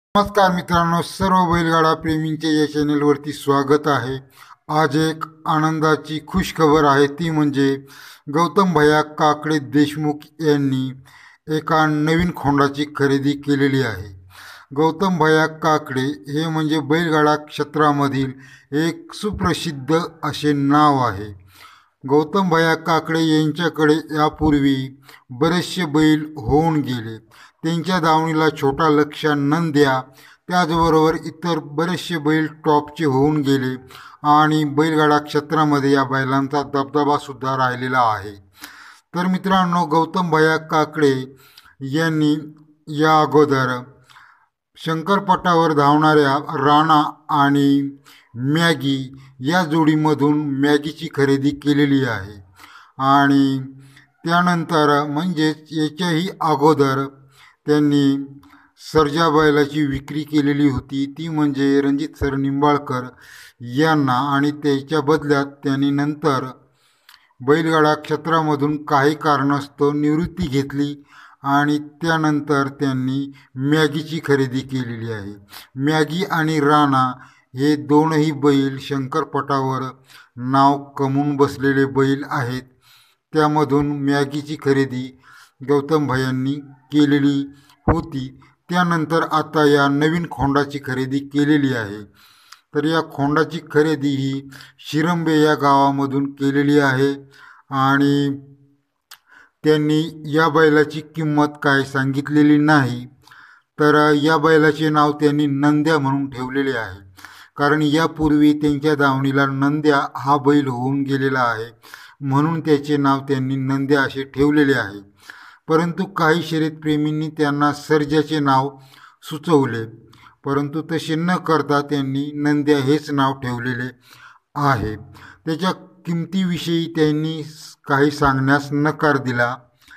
नमस्कार मित्रांनो, सर्व बैलगाडा प्रेमींचे या चॅनेलवरती स्वागत आहे। आज एक आनंदाची खुश खबर आहे, ती म्हणजे गौतम भैया काकडे देशमुख यांनी एका नवीन खोंडाची खरेदी केलेली आहे। गौतम भैया काकडे हे म्हणजे बैलगाडा क्षेत्रामधील एक सुप्रसिद्ध असे नाव आहे। गौतम भैया काकडे यांच्याकडे यापूर्वी बरेचसे बैल होऊन गेले। त्यांच्या दावणीला छोटा लक्ष्या, नंद्या, त्याचबरोबर इतर बरेचसे बैल टॉपचे होऊन गेले आणि बैलगाडा क्षेत्रामध्ये या बैलांचा दबदबासुद्धा राहिलेला आहे। तर मित्रांनो, गौतम भैया काकडे यांनी या अगोदर शंकरपटावर धावणाऱ्या राणा आणि मॅगी या जोडीमधून मॅगीची खरेदी केलेली आहे आणि त्यानंतर म्हणजेच याच्याही अगोदर त्यांनी सर्जा बैलाची विक्री केलेली होती, ती म्हणजे रणजित सर निंबाळकर यांना, आणि त्याच्या बदल्यात त्यांनी नंतर बैलगाडा क्षेत्रामधून काही कारणास्तव निवृत्ती घेतली आणि त्यानंतर त्यांनी मॅगीची खरेदी केलेली आहे। मॅगी आणि राणा हे दोनही बैल शंकरपटावर नाव कमवून बसलेले बैल आहेत। त्यामधून मॅगीची खरेदी गौतम भैयांनी केलेली होती। त्यानंतर आता या नवीन खोंडाची खरेदी केलेली आहे। तर या खोंडाची खरेदी ही शिरंबे या गावामधून केलेली आहे आणि त्यांनी या बैलाची किंमत काय सांगितलेली नाही। तर या बैलाचे नाव त्यांनी नंद्या म्हणून ठेवलेले आहे, कारण यापूर्वी त्यांच्या दावणीला नंद्या हा बैल होऊन गेलेला आहे, म्हणून त्याचे नाव त्यांनी नंद्या असे ठेवलेले आहे। परंतु काही शर्यतप्रेमींनी त्यांना सर्जाचे नाव सुचवले, परंतु तसे न करता त्यांनी नंद्या हेच नाव ठेवलेले आहे। त्याच्या किमतीविषयी त्यांनी काही सांगण्यास नकार दिला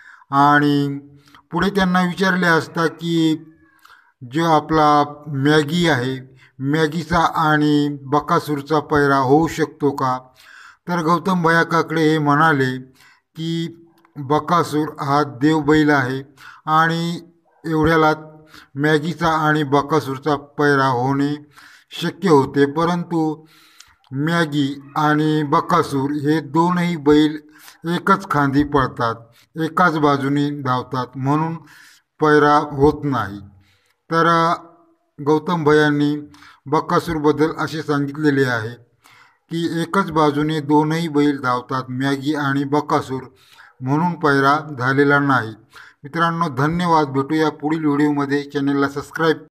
आणि पुढे त्यांना विचारले असता की जो आपला मॅगी आहे, मॅगीचा आणि बकासूरचा पैरा होऊ शकतो का? तर गौतम भैया काकडे हे म्हणाले की बकासूर हा देवबैल आहे आणि एवढ्याला मॅगीचा आणि बकासूरचा पैरा होणे शक्य होते, परंतु मॅगी आणि बकासूर हे दोनही बैल एकच खांदी पळतात, एकाच बाजूने धावतात, म्हणून पैरा होत नाही। तर गौतम भैयांनी बकासूरबद्दल असे सांगितलेले आहे की एकच बाजूने दोनही बैल धावतात, मॅगी आणि बकासूर, म्हणून पैरा झालेला नाही। मित्रांनो, धन्यवाद। भेटूया पुढील व्हिडिओमध्ये। चॅनलला सबस्क्राईब